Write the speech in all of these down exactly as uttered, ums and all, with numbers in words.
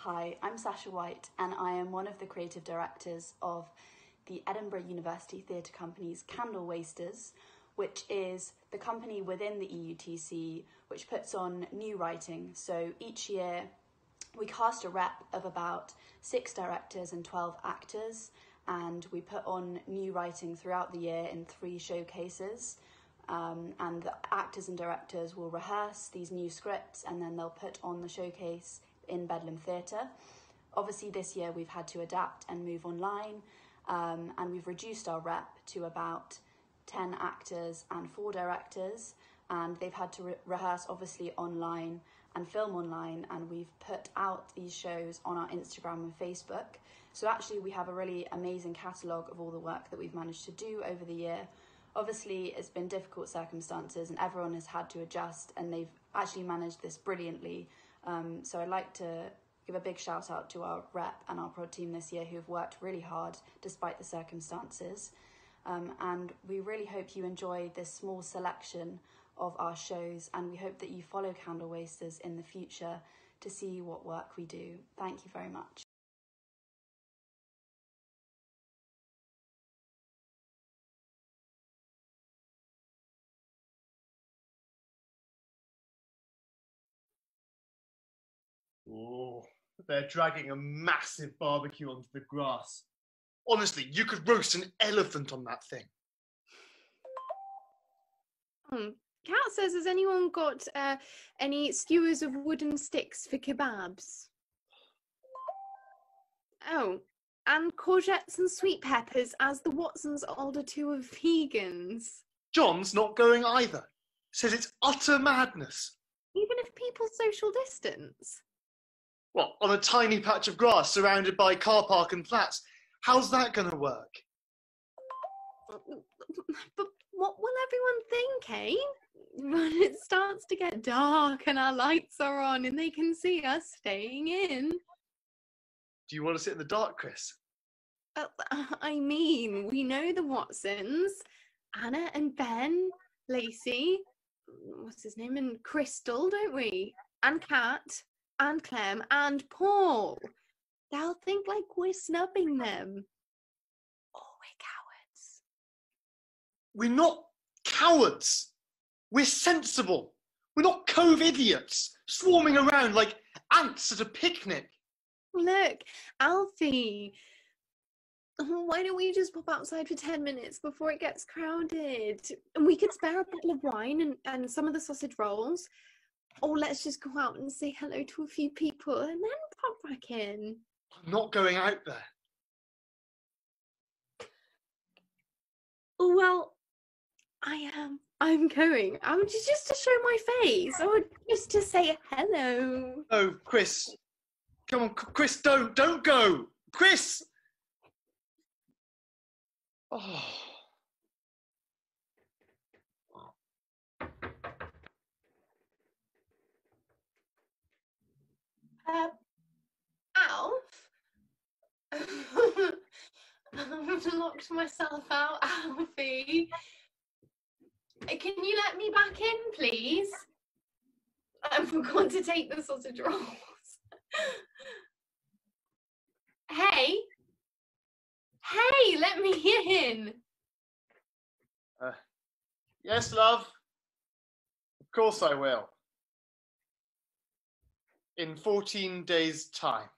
Hi, I'm Sasha White and I am one of the creative directors of the Edinburgh University Theatre Company's Candle Wasters, which is the company within the E U T C which puts on new writing. So each year we cast a rep of about six directors and twelve actors, and we put on new writing throughout the year in three showcases. Um, and the actors and directors will rehearse these new scripts and then they'll put on the showcase in Bedlam Theatre. Obviously this year we've had to adapt and move online, um, and we've reduced our rep to about ten actors and four directors, and they've had to re rehearse obviously online and film online, and we've put out these shows on our Instagram and Facebook. So actually we have a really amazing catalogue of all the work that we've managed to do over the year. Obviously it's been difficult circumstances and everyone has had to adjust, and they've actually managed this brilliantly. Um, so I'd like to give a big shout out to our rep and our prod team this year who have worked really hard despite the circumstances. Um, and we really hope you enjoy this small selection of our shows, and we hope that you follow Candle Wasters in the future to see what work we do. Thank you very much. Oh, they're dragging a massive barbecue onto the grass. Honestly, you could roast an elephant on that thing. Hmm. Kat says, has anyone got uh, any skewers of wooden sticks for kebabs? Oh, and courgettes and sweet peppers, as the Watsons older two are vegans. John's not going either. Says it's utter madness. Even if people social distance? What, on a tiny patch of grass surrounded by car park and flats? How's that going to work? But what will everyone think, eh? When it starts to get dark and our lights are on and they can see us staying in. Do you want to sit in the dark, Chris? Uh, I mean, we know the Watsons, Anna and Ben, Lacey, what's his name, and Crystal, don't we? And Kat, and Clem, and Paul. They'll think like we're snubbing them. Or we're cowards. We're not cowards. We're sensible. We're not cove idiots, swarming around like ants at a picnic. Look, Alfie, why don't we just pop outside for ten minutes before it gets crowded? And we could spare a bottle of wine and, and some of the sausage rolls. Or let's just go out and say hello to a few people and then pop back in. I'm not going out there. Well, I am. I'm going. I would just to show my face, or just to say hello. Oh, Chris. Come on, Chris, don't, don't go. Chris! Oh. Uh, Alf? I've locked myself out, Alfie. Can you let me back in, please? I forgot to take the sausage rolls. Hey! Hey, let me in! Uh, yes, love. Of course I will. In fourteen days' time.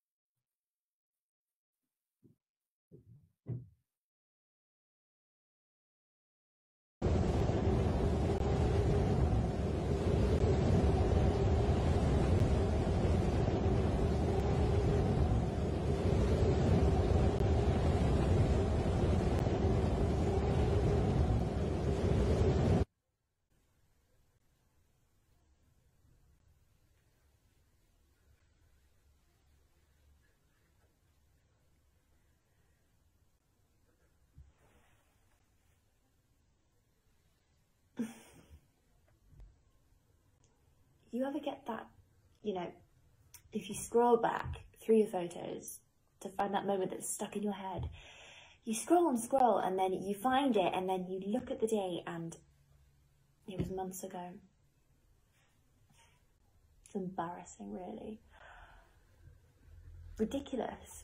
You ever get that, you know, if you scroll back through your photos to find that moment that's stuck in your head, you scroll and scroll and then you find it and then you look at the date and it was months ago. It's embarrassing, really. ridiculous.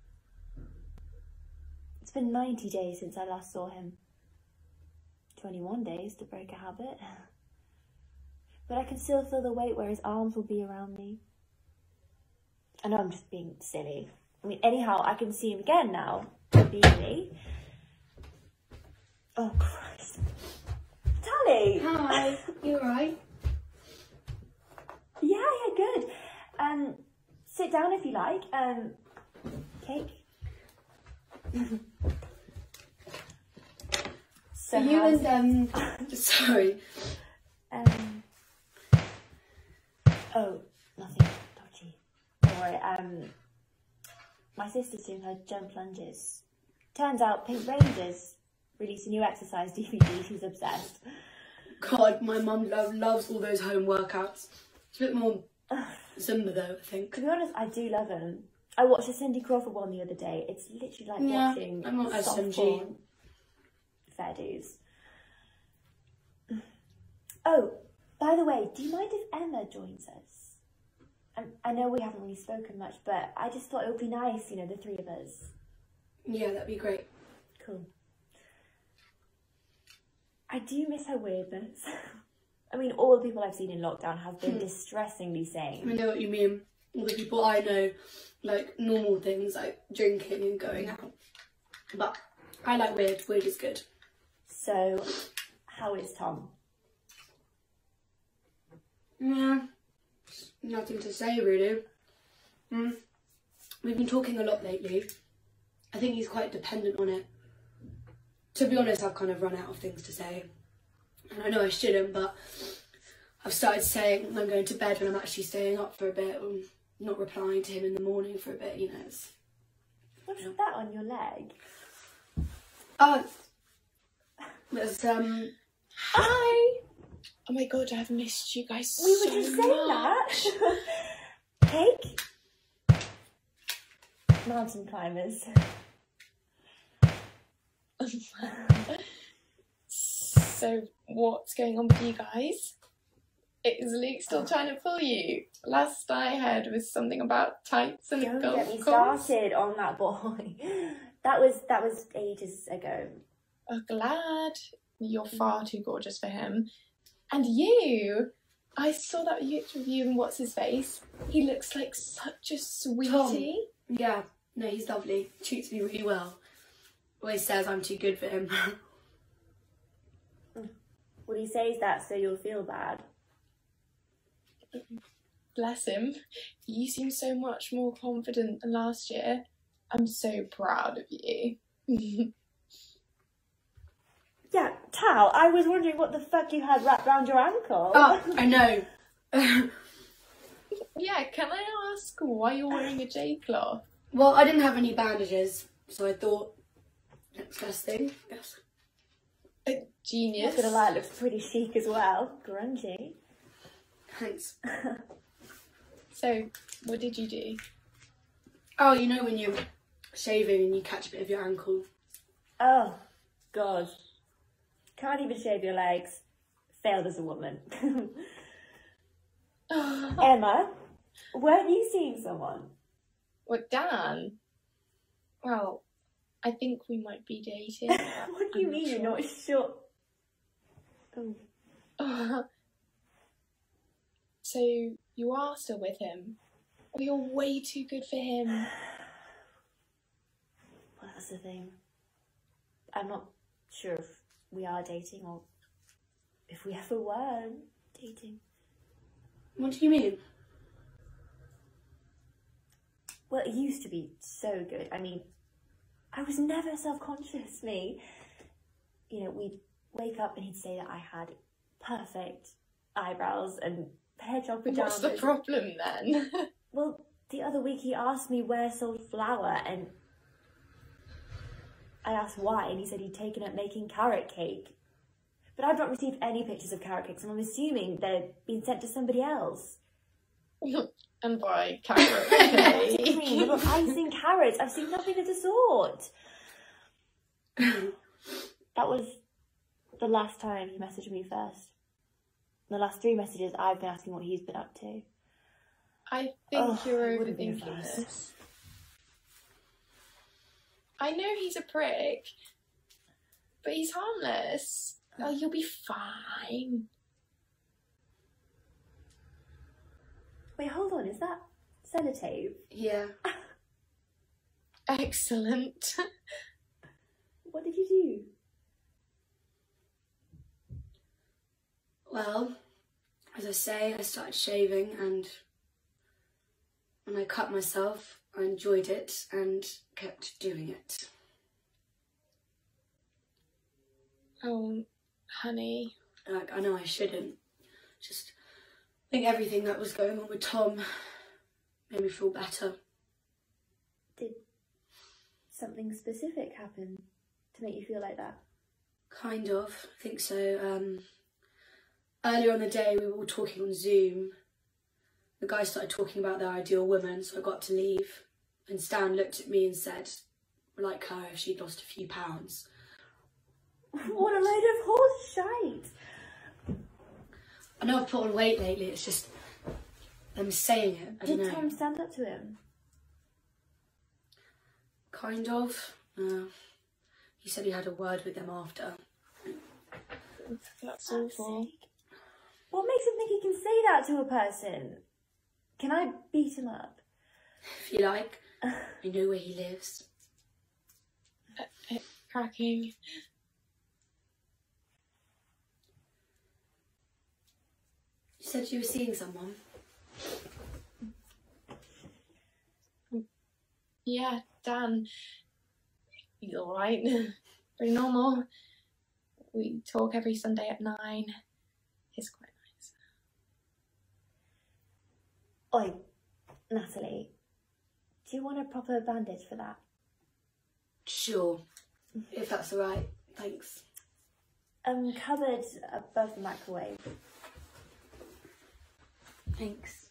It's been ninety days since I last saw him. twenty-one days to break a habit. But I can still feel the weight where his arms will be around me. I know I'm just being silly. I mean, anyhow, I can see him again now. Really. Oh, Christ. Tally! Hi, you alright? Yeah, yeah, good. Um, sit down if you like. Um, cake. So you how's- and, um, sorry. Um. Oh, nothing dodgy. Don't worry. Um, my sister's doing her jump lunges. Turns out Pink Rangers released a new exercise D V D. She's obsessed. God, my mum love, loves all those home workouts. It's a bit more Zumba though, I think. To be honest, I do love them. I watched a Cindy Crawford one the other day. It's literally like Yeah, watching I'm not as soft Cindy. porn. Fair dues. Oh, by the way, do you mind if Emma joins us? Um, I know we haven't really spoken much, but I just thought it would be nice, you know, the three of us. Yeah, that'd be great. Cool. I do miss her weirdness. I mean, all the people I've seen in lockdown have been distressingly I sane. know what you mean. All the people I know, like normal things like drinking and going out. But I like weird. Weird is good. So, how is Tom? Yeah, nothing to say really. Mm. We've been talking a lot lately. I think he's quite dependent on it. To be honest, I've kind of run out of things to say. And I know I shouldn't, but I've started saying I'm going to bed when I'm actually staying up for a bit and not replying to him in the morning for a bit, you know. It's... What's that on your leg? Oh, there's, um... Hi! Oh my god, I've missed you guys We so were just saying much. that. Cake? Mountain climbers. So, what's going on with you guys? Is Luke still trying to pull you? Last I heard was something about tights and a Don't golf get me course. started on that boy. That was that was ages ago. Oh, glad. You're far too gorgeous for him. And you! I saw that picture of you and what's his face. He looks like such a sweetie. Yeah, no, he's lovely. Treats me really well. Always says I'm too good for him. Well, he says that so you'll feel bad. Bless him. You seem so much more confident than last year. I'm so proud of you. Yeah, Tal, I was wondering what the fuck you had wrapped around your ankle. Oh, I know. Yeah, can I ask why you're wearing a J-cloth? Well, I didn't have any bandages, so I thought next best thing. Yes. Genius. Not gonna lie, it looks pretty chic as well. Grungy. Thanks. So, what did you do? Oh, you know when you're shaving and you catch a bit of your ankle. Oh, God. Can't even shave your legs. Failed as a woman. Emma, weren't you seeing someone? What, Dan? Well, I think we might be dating. What do you I'm mean not you're not sure? Oh. So, you are still with him? Or you're way too good for him? Well, that's the thing. I'm not sure if we are dating or if we ever were dating. What do you mean? Well, it used to be so good. I mean, I was never self-conscious, me. You know, we'd wake up and he'd say that I had perfect eyebrows and hairdrop pajamas. What's the problem then? Well, the other week he asked me where I sold flour, and I asked why, and he said he'd taken up making carrot cake. But I've not received any pictures of carrot cakes, and I'm assuming they've been sent to somebody else. And by carrot What do you cake. mean? They've got icing carrots. I've seen nothing of the sort. That was the last time he messaged me first. The last three messages, I've been asking what he's been up to. I think Oh, you're it wouldn't be overthinking advice. this. I know he's a prick, but he's harmless. Oh, you'll be fine. Wait, hold on, is that sellotape? Yeah. Excellent. What did you do? Well, as I say, I started shaving, and when I cut myself, I enjoyed it and kept doing it. Oh, honey. Like, I know I shouldn't. Just I think everything that was going on with Tom made me feel better. Did something specific happen to make you feel like that? Kind of, I think so. Um, earlier on the day, we were all talking on Zoom. The guy started talking about their ideal woman, so I got to leave. And Stan looked at me and said, like her, if she'd lost a few pounds. What a load of horse shite! I know I've put on weight lately, it's just them saying it. I Did don't know. Tom stand up to him? Kind of. Uh, he said he had a word with them after. That's awful. Sake. What makes him think he can say that to a person? Can I beat him up? If you like, I know where he lives. Uh, uh, cracking. You said you were seeing someone. Yeah, Dan. He's alright. Pretty normal. We talk every Sunday at nine. He's quite nice. Oi, Natalie, do you want a proper bandage for that? Sure, if that's alright. Thanks. Um, cupboard above the microwave. Thanks.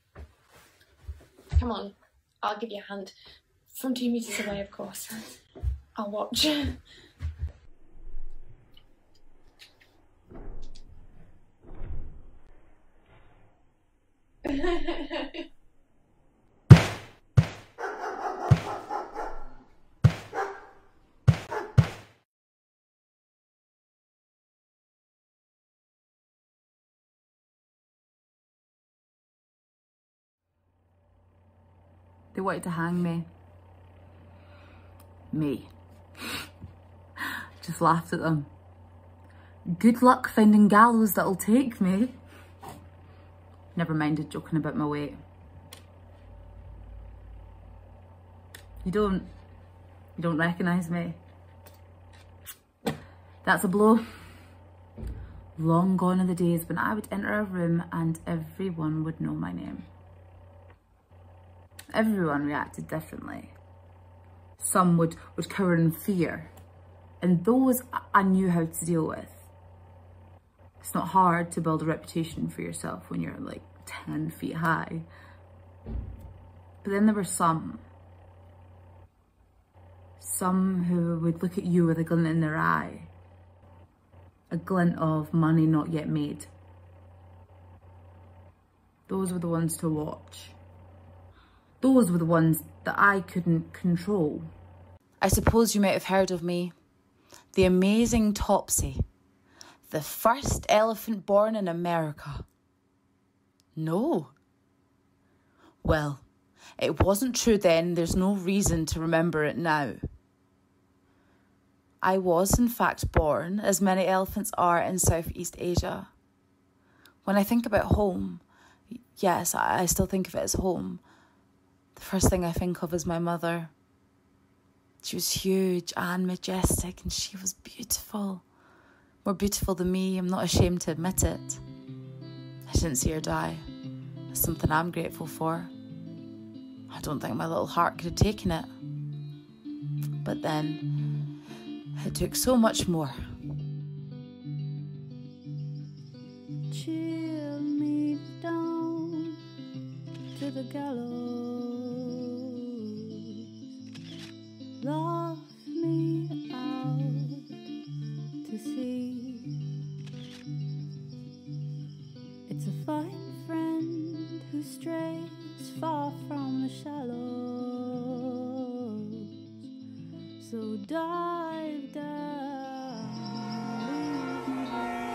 Come on, I'll give you a hand. From two metres away, of course. I'll watch. They wanted to hang me. Me. Just laughed at them. Good luck finding gallows that'll take me. Never minded joking about my weight. You don't, you don't recognise me. That's a blow. Long gone are the days when I would enter a room and everyone would know my name. Everyone reacted differently. Some would, would cower in fear, and those I knew how to deal with. It's not hard to build a reputation for yourself when you're like ten feet high. But then there were some. Some who would look at you with a glint in their eye. A glint of money not yet made. Those were the ones to watch. Those were the ones that I couldn't control. I suppose you might have heard of me. The amazing Topsy. The first elephant born in America. No. Well, it wasn't true then. There's no reason to remember it now. I was, in fact, born, as many elephants are in Southeast Asia. When I think about home, yes, I still think of it as home. The first thing I think of is my mother. She was huge and majestic, and she was beautiful. More beautiful than me, I'm not ashamed to admit it. I didn't see her die. That's something I'm grateful for. I don't think my little heart could have taken it. But then, it took so much more. Chill me down to the gallows. Laugh me out to sea. It's a fine friend who strays far from the shallows, So dive down, leave me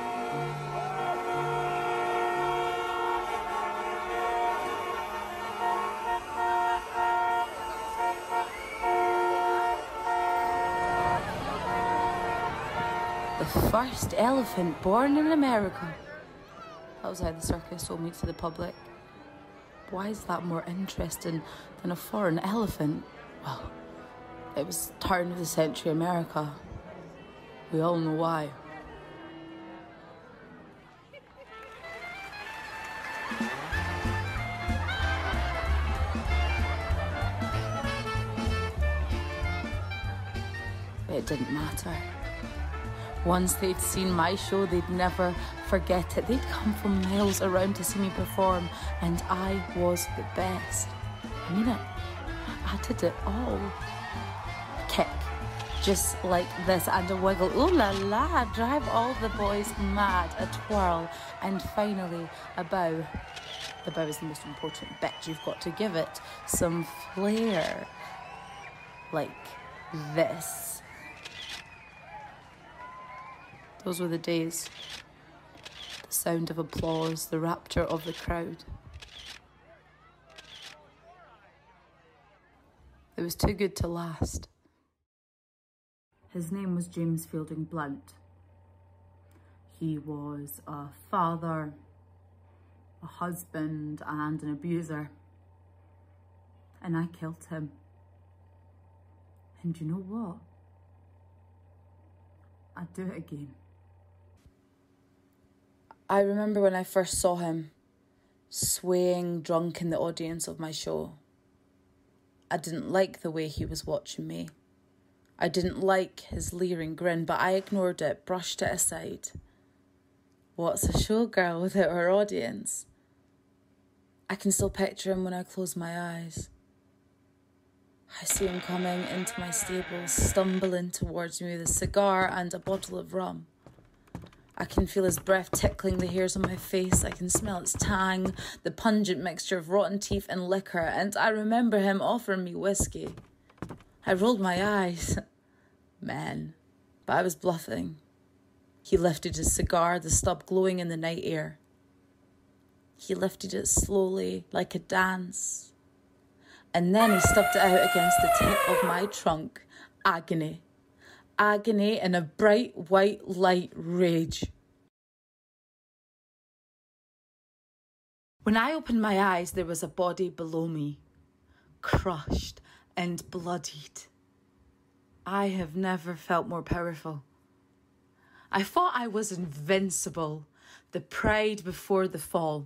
The first elephant born in America. That was how the circus told me to the public. Why is that more interesting than a foreign elephant? Well, it was turn of the century America. We all know why. But it didn't matter. Once they'd seen my show, they'd never forget it. They'd come from miles around to see me perform, and I was the best. I mean it. I did it all. Kick, just like this, and a wiggle. Ooh la la, drive all the boys mad. A twirl, and finally a bow. The bow is the most important bit. You've got to give it some flair. Like this. Those were the days. The sound of applause, the rapture of the crowd. It was too good to last. His name was James Fielding Blount. He was a father, a husband, and an abuser. And I killed him. And you know what? I'd do it again. I remember when I first saw him, swaying drunk in the audience of my show. I didn't like the way he was watching me. I didn't like his leering grin, but I ignored it, brushed it aside. What's a showgirl without her audience? I can still picture him when I close my eyes. I see him coming into my stable, stumbling towards me with a cigar and a bottle of rum. I can feel his breath tickling the hairs on my face. I can smell its tang, the pungent mixture of rotten teeth and liquor, and I remember him offering me whiskey. I rolled my eyes. Man, but I was bluffing. He lifted his cigar, the stub glowing in the night air. He lifted it slowly, like a dance. And then he stubbed it out against the tip of my trunk. Agony. Agony in a bright white light rage. When I opened my eyes, there was a body below me, crushed and bloodied. I have never felt more powerful. I thought I was invincible, the pride before the fall.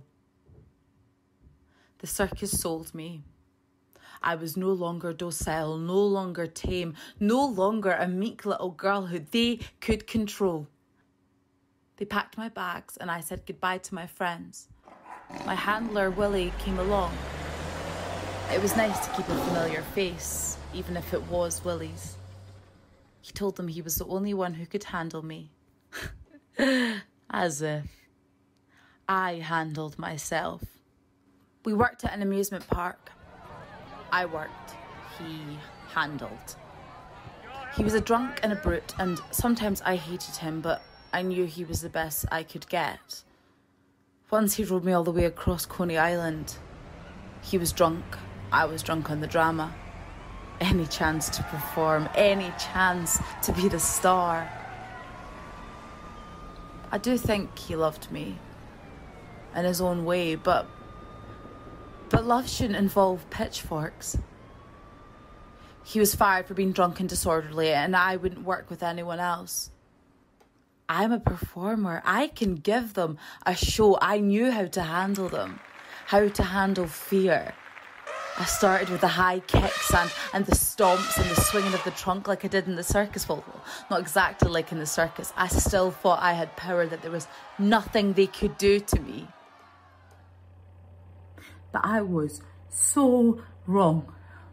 The circus sold me. I was no longer docile, no longer tame, no longer a meek little girl who they could control. They packed my bags and I said goodbye to my friends. My handler, Willie, came along. It was nice to keep a familiar face, even if it was Willie's. He told them he was the only one who could handle me. As if I handled myself. We worked at an amusement park. I worked, he handled. He was a drunk and a brute, and sometimes I hated him, but I knew he was the best I could get. Once he rode me all the way across Coney Island. He was drunk, I was drunk on the drama. Any chance to perform, any chance to be the star. I do think he loved me in his own way, but But love shouldn't involve pitchforks. He was fired for being drunk and disorderly, and I wouldn't work with anyone else. I'm a performer. I can give them a show. I knew how to handle them, how to handle fear. I started with the high kicks and, and the stomps and the swinging of the trunk like I did in the circus. Well, not exactly like in the circus. I still thought I had power, that there was nothing they could do to me. But I was so wrong.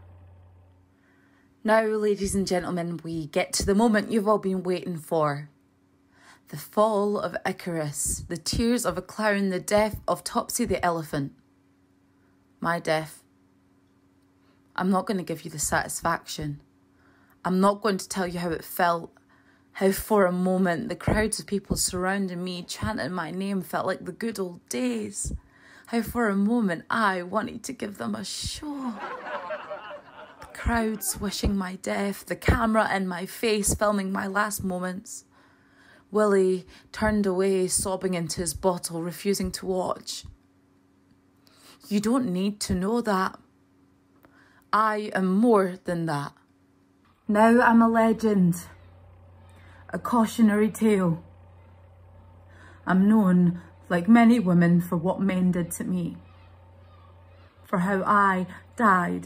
Now, ladies and gentlemen, we get to the moment you've all been waiting for. The fall of Icarus, the tears of a clown, the death of Topsy the elephant. My death. I'm not going to give you the satisfaction. I'm not going to tell you how it felt, how for a moment the crowds of people surrounding me chanting my name felt like the good old days, how for a moment I wanted to give them a show. The crowds wishing my death, the camera in my face filming my last moments. Willie turned away, sobbing into his bottle, refusing to watch. You don't need to know that. I am more than that. Now I'm a legend, a cautionary tale. I'm known, like many women, for what men did to me, for how I died.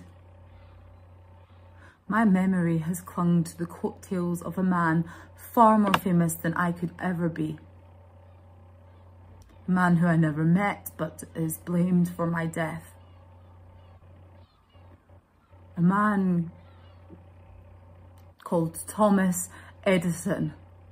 My memory has clung to the coattails of a man far more famous than I could ever be. A man who I never met, but is blamed for my death. A man called Thomas Edison.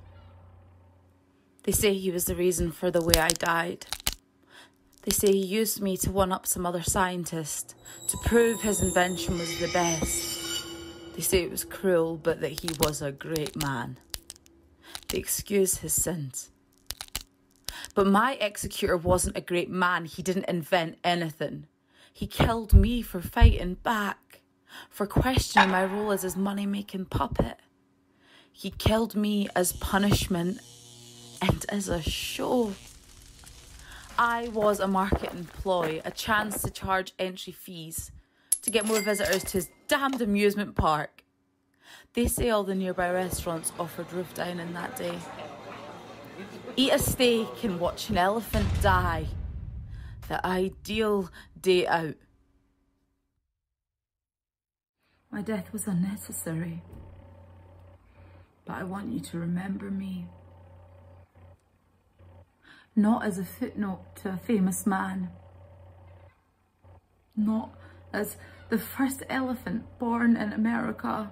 They say he was the reason for the way I died. They say he used me to one-up some other scientist, to prove his invention was the best. They say it was cruel, but that he was a great man. They excuse his sins. But my executor wasn't a great man. He didn't invent anything. He killed me for fighting back, for questioning my role as his money-making puppet. He killed me as punishment and as a show. I was a marketing ploy, a chance to charge entry fees, to get more visitors to his damned amusement park. They say all the nearby restaurants offered roof dining that day. Eat a steak and watch an elephant die. The ideal day out. My death was unnecessary, but I want you to remember me. Not as a footnote to a famous man. Not as the first elephant born in America.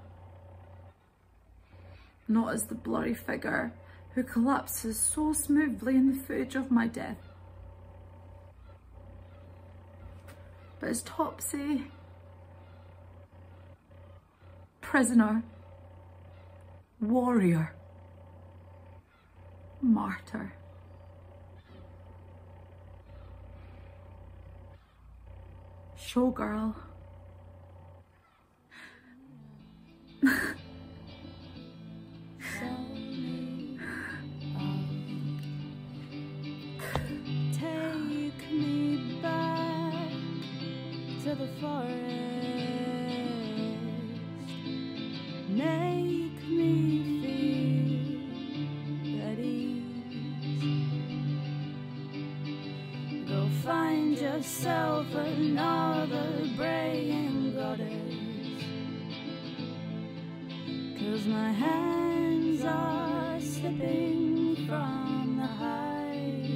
Not as the blurry figure who collapses so smoothly in the footage of my death. But as Topsy, prisoner, warrior, martyr. Showgirl. Take me back to the forest. Make me feel at ease. Go find yourself another braying goddess, 'cause my hands are slipping from the high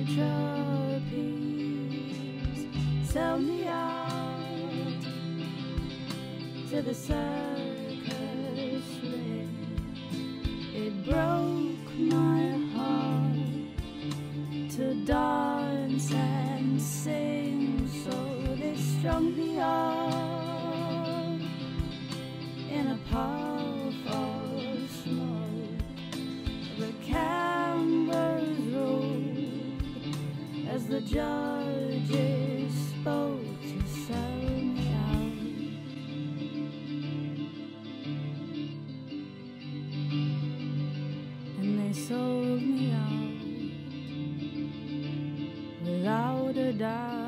trapeze. Sell me out to the circus ring. It broke my heart to dance and sing, so they strung me up in a puff of smoke. The cameras rolled as the judges spoke to sell me out. And they sold me out without a doubt.